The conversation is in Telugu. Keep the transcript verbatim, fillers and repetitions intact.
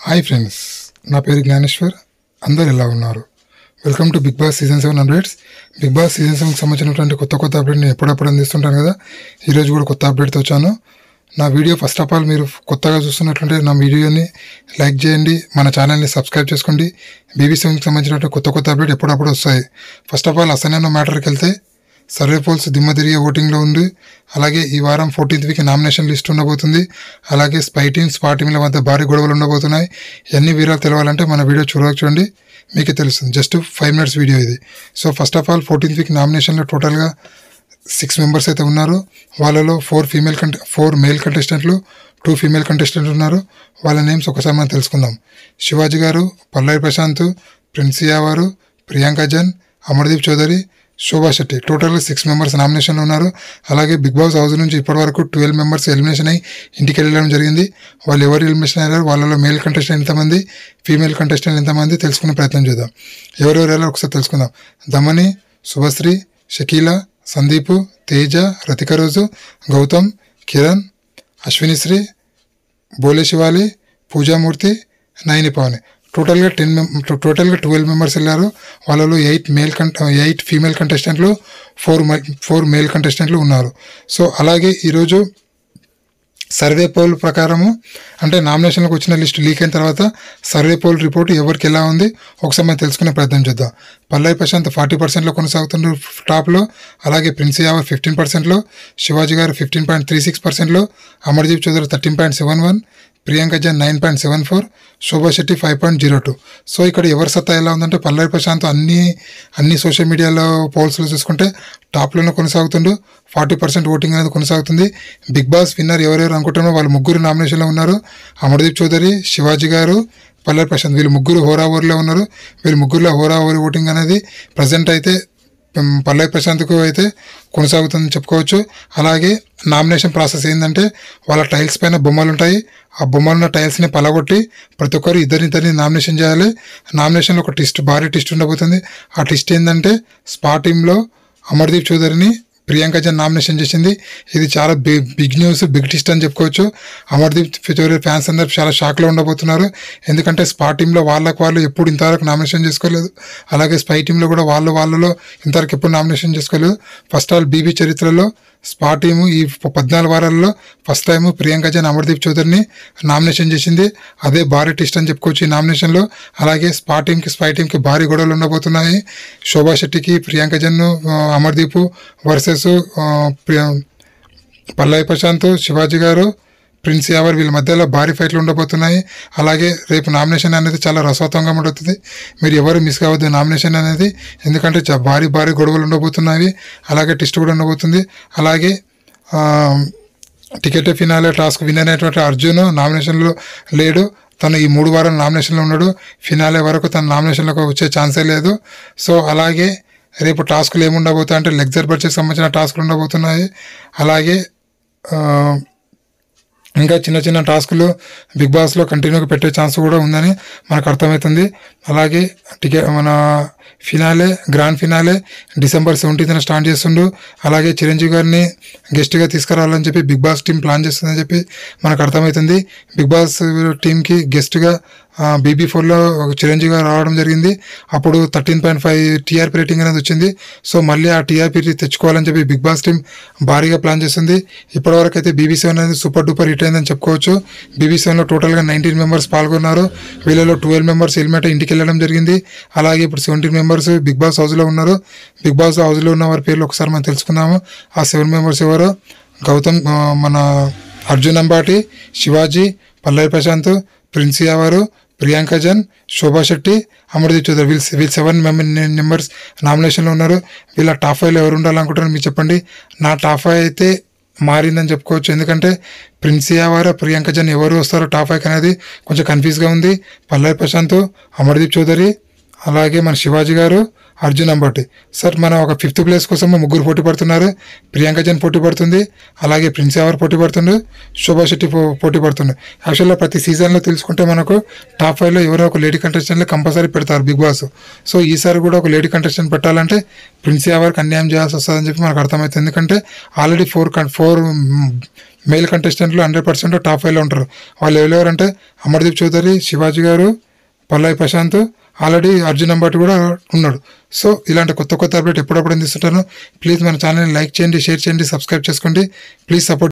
హాయ్ ఫ్రెండ్స్, నా పేరు జ్ఞానేశ్వర్. అందరు ఎలా ఉన్నారు? Welcome to Bigg Boss season seven updates. Bigg Boss season సెవెన్కి సంబంధించినటువంటి కొత్త కొత్త అప్డేట్ నేను ఎప్పుడప్పుడు అందిస్తుంటాను కదా. ఈరోజు కూడా కొత్త అప్డేట్తో వచ్చాను. నా వీడియో ఫస్ట్ ఆఫ్ ఆల్ మీరు కొత్తగా చూస్తున్నట్లయితే నా వీడియోని లైక్ చేయండి, మన ఛానల్ని సబ్స్క్రైబ్ చేసుకోండి. బీబీ సెవెన్కి సంబంధించినటువంటి కొత్త కొత్త అప్డేట్ ఎప్పుడప్పుడు వస్తాయి. ఫస్ట్ ఆఫ్ ఆల్ అసలైన మ్యాటర్కి వెళ్తే సర్వే పోల్స్ దిమ్మ తిరిగే ఓటింగ్లో ఉంది. అలాగే ఈ వారం ఫోర్టీన్త్ వీక్ నామినేషన్ లిస్ట్ ఉండబోతుంది. అలాగే స్పై టీమ్ స్పా టీంల మధ్య భారీ గొడవలు ఉండబోతున్నాయి. ఎన్ని వివరాలు తెలవాలంటే మన వీడియో చూడవచ్చు, చూడండి, మీకే తెలుస్తుంది. జస్ట్ ఫైవ్ మినిట్స్ వీడియో ఇది. So first of all fourteenth week నామినేషన్లో టోటల్గా సిక్స్ మెంబర్స్ అయితే ఉన్నారు. వాళ్ళలో ఫోర్ ఫీమేల్ కంటె ఫోర్ మేల్ కంటెస్టెంట్లు, టూ ఫీమేల్ కంటెస్టెంట్లు ఉన్నారు. వాళ్ళ నేమ్స్ ఒకసారి మనం తెలుసుకుందాం. శివాజీ గారు, పల్లవి ప్రశాంత్, ప్రిన్సియా వారు, ప్రియాంక జన్, అమర్దీప్ చౌదరి, శోభా శెట్టి. టోటల్గా సిక్స్ మెంబర్స్ నామినేషన్లో ఉన్నారు. అలాగే బిగ్ బాస్ హౌస్ నుంచి ఇప్పటివరకు ట్వెల్వ్ మెంబర్స్ ఎలిమినేషన్ అయ్యి ఇంటికి వెళ్ళడం జరిగింది. వాళ్ళు ఎవరు ఎలిమినేషన్ అయ్యారు, వాళ్ళలో మేల్ కంటెస్టెంట్ ఎంతమంది, ఫీమేల్ కంటెస్టెంట్ ఎంతమంది తెలుసుకునే ప్రయత్నం చేద్దాం. ఎవరెవరు వెళ్ళారో ఒకసారి తెలుసుకుందాం. దమని, శుభశ్రీ, షకీల, సందీపు, తేజ, రతిక రోజు, గౌతమ్, కిరణ్, అశ్వినిశ్రీ, బోలే శివాలి, పూజామూర్తి, నయని పవని. టోటల్గా టెన్ మెం టోటల్గా ట్వెల్వ్ మెంబర్స్ వెళ్ళారు. వాళ్ళలో ఎయిట్ మేల్ కంట ఎయిట్ ఫీమేల్ కంటెస్టెంట్లు, ఫోర్ ఫోర్ మేల్ కంటెస్టెంట్లు ఉన్నారు. సో అలాగే ఈరోజు సర్వే పోల్ ప్రకారము, అంటే నామినేషన్లకు వచ్చిన లిస్టు లీక్ అయిన తర్వాత సర్వే పోల్ రిపోర్ట్ ఎవరికి ఎలా ఉంది ఒకసారి మనం తెలుసుకునే ప్రయత్నం చేద్దాం. పల్లవి ప్రశాంత్ ఫార్టీ పర్సెంట్లో కొనసాగుతున్నారు టాప్లో. అలాగే ప్రిన్స్ యావర్ ఫిఫ్టీన్ పర్సెంట్లో, శివాజీ గారు ఫిఫ్టీన్ పాయింట్ త్రీ సిక్స్ పర్సెంట్లో, Amardeep Chowdary thirteen point seven one, Priyanka Jain nine point seven four, Shobha Shetty five point zero two. So ఇక్కడ ఎవరి సత్తా ఎలా ఉందంటే పల్లవి ప్రశాంత్ అన్ని అన్ని సోషల్ మీడియాలో పోల్స్లో చూసుకుంటే టాప్లోనే కొనసాగుతుండు. ఫార్టీ పర్సెంట్ ఓటింగ్ అనేది కొనసాగుతుంది. బిగ్ బాస్ విన్నర్ ఎవరెవరు అనుకుంటున్నారో వాళ్ళు ముగ్గురు నామినేషన్లో ఉన్నారు. అమర్దీప్ చౌదరి, శివాజీ గారు, పల్లవి ప్రశాంత్. వీళ్ళు ముగ్గురు హోరావోరిలో ఉన్నారు. వీళ్ళు ముగ్గురులో హోరావోరి ఓటింగ్ అనేది ప్రజెంట్ అయితే పల్లవి ప్రశాంత్కు అయితే కొనసాగుతుందని చెప్పుకోవచ్చు. అలాగే నామినేషన్ ప్రాసెస్ ఏంటంటే వాళ్ళ టైల్స్ పైన బొమ్మలు ఉంటాయి. ఆ బొమ్మలున్న టైల్స్ని పలగొట్టి ప్రతి ఒక్కరు ఇద్దరిద్దరిని నామినేషన్ చేయాలి. నామినేషన్లో ఒక టిస్ట్, భారీ టిస్ట్ ఉండబోతుంది. ఆ టిస్ట్ ఏంటంటే స్పా టీంలో అమర్దీప్ చౌదరిని ప్రియాంక జన్ నామినేషన్ చేసింది. ఇది చాలా big big news, big twist అని చెప్పుకోవచ్చు. అమర్దీప్ చౌదరి ఫ్యాన్స్ అందరూ చాలా షాక్లో ఉండబోతున్నారు. ఎందుకంటే స్పా టీంలో వాళ్ళకు వాళ్ళు ఎప్పుడు ఇంతవరకు నామినేషన్ చేసుకోలేదు. అలాగే స్పై టీంలో కూడా వాళ్ళు వాళ్ళలో ఇంతవరకు ఎప్పుడు నామినేషన్ చేసుకోలేదు. ఫస్ట్ ఆల్ బీబీ చరిత్రలో స్పా టీము ఈ పద్నాలుగు వారాల్లో ఫస్ట్ టైము ప్రియాంక జన్ అమర్దీప్ చౌదరిని నామినేషన్ చేసింది. అదే భారీ టిస్ట్ అని చెప్పుకోవచ్చు ఈ నామినేషన్లో. అలాగే స్పా టీంకి స్పై టీంకి భారీ గొడవలు ఉండబోతున్నాయి. శోభా శెట్టికి ప్రియాంక జన్, అమర్దీప్ వర్సెస్ పల్లవి ప్రశాంత్, శివాజీ గారు, ప్రిన్స్ యావర్ వీళ్ళ మధ్యలో భారీ ఫైట్లు ఉండబోతున్నాయి. అలాగే రేపు నామినేషన్ అనేది చాలా రసవత్తంగా ఉంటుంది. మీరు ఎవరు మిస్ కావద్దు నామినేషన్ అనేది, ఎందుకంటే భారీ భారీ గొడవలు ఉండబోతున్నాయి. అలాగే టెస్ట్ కూడా ఉండబోతుంది. అలాగే టికెట్ ఫినాలే టాస్క్ విన్ అనేటువంటి అర్జున్ నామినేషన్లో లేడు. తను ఈ మూడు వారాలు నామినేషన్లో ఉన్నాడు. ఫినాలే వరకు తన నామినేషన్లోకి వచ్చే ఛాన్సే లేదు. సో అలాగే రేపు టాస్కులు ఏముండబోతాయి అంటే లెగ్జర్ బడ్జెట్కి సంబంధించిన టాస్కులు ఉండబోతున్నాయి. అలాగే ఇంకా చిన్న చిన్న టాస్కులు బిగ్ బాస్లో కంటిన్యూగా పెట్టే ఛాన్స్ కూడా ఉందని మనకు అర్థమవుతుంది. అలాగే టికెట్ మన ఫినాలే గ్రాండ్ ఫినాలే డిసెంబర్ సెవెంటీన్త్న స్టార్ట్ చేస్తుండు. అలాగే చిరంజీవి గారిని గెస్ట్గా తీసుకురావాలని చెప్పి బిగ్ బాస్ టీం ప్లాన్ చేస్తుందని చెప్పి మనకు అర్థమవుతుంది. బిగ్ బాస్ టీంకి గెస్ట్గా బీబీ ఫోర్లో చిరంజీవి గారు రావడం జరిగింది. అప్పుడు thirteen point five TRP rating అనేది వచ్చింది. సో మళ్ళీ ఆ టీఆర్పీ తెచ్చుకోవాలని చెప్పి బిగ్ బాస్ టీం భారీగా ప్లాన్ చేస్తుంది. ఇప్పటివరకు అయితే బీబీ సెవెన్ అనేది సూపర్ డూపర్ హిట్ అయిందని చెప్పుకోవచ్చు. బీబీ సెవెన్లో టోటల్గా నైన్టీన్ మెంబర్స్ పాల్గొన్నారు. వీళ్ళలో ట్వెల్వ్ మెంబర్స్ హెల్మెట్ ఇంటికి వెళ్ళడం జరిగింది. అలాగే ఇప్పుడు సెవెంటీన్ మెంబర్స్ బిగ్ బాస్ హౌస్లో ఉన్నారు. బిగ్ బాస్ హౌస్లో ఉన్న వారి పేర్లు ఒకసారి మనం తెలుసుకుందాము. ఆ సెవెన్ మెంబర్స్ ఎవరో గౌతమ్, మన అర్జున్ అంబాటి, శివాజీ, పల్లవి ప్రశాంత్, ప్రిన్స్ యావరు, ప్రియాంక జన్, శోభా శెట్టి, అమర్దీప్ చౌదరి. వీళ్ళు వీళ్ళు సెవెన్ మెంబర్స్ నామినేషన్లో ఉన్నారు. వీళ్ళ టాప్ ఫైవ్లో ఎవరు ఉండాలనుకుంటారో మీరు చెప్పండి. నా టాప్ ఫైవ్ అయితే మారిందని చెప్పుకోవచ్చు. ఎందుకంటే ప్రిన్స్ యావర్, ప్రియాంక జన్ ఎవరు వస్తారో టాప్ ఫైవ్ అనేది కొంచెం కన్ఫ్యూజ్గా ఉంది. పల్లవి ప్రశాంత్, అమర్దీప్ చౌదరి, అలాగే మన శివాజీ గారు, అర్జున్ అంబాటి. సార్ మన ఒక ఫిఫ్త్ ప్లేస్ కోసం ముగ్గురు పోటీ పడుతున్నారు. ప్రియాంక జన్ పోటీ పడుతుంది. అలాగే ప్రిన్స్ యావర్ పోటీ పడుతుండు. శోభా శెట్టి పో పోటీ పడుతుంది. యాక్చువల్గా ప్రతి సీజన్లో తెలుసుకుంటే మనకు టాప్ ఫైవ్లో ఎవరో ఒక లేడీ కంటెస్టెంట్లు కంపల్సరీ పెడతారు బిగ్ బాస్. సో ఈసారి కూడా ఒక లేడీ కంటెస్టెంట్ పెట్టాలంటే ప్రిన్స్ యావర్కి అన్యాయం చేయాల్సి వస్తుందని చెప్పి మనకు అర్థమవుతుంది. ఎందుకంటే ఆల్రెడీ ఫోర్ ఫోర్ మేల్ కంటెస్టెంట్లు హండ్రెడ్ పర్సెంట్ టాప్ ఫైవ్లో ఉంటారు. వాళ్ళు ఎవరెవరంటే అమర్దీప్ చౌదరి, శివాజీ గారు, పల్లవి ప్రశాంత్, ఆల్రెడీ అర్జున్ అంబాటి కూడా ఉన్నాడు. సో ఇలాంటి కొత్త కొత్త అప్డేట్ ఎప్పుడప్పుడు అందిస్తుంటాను. ప్లీజ్ మన ఛానల్ని లైక్ చేయండి, షేర్ చేయండి, సబ్స్క్రైబ్ చేసుకోండి. Please support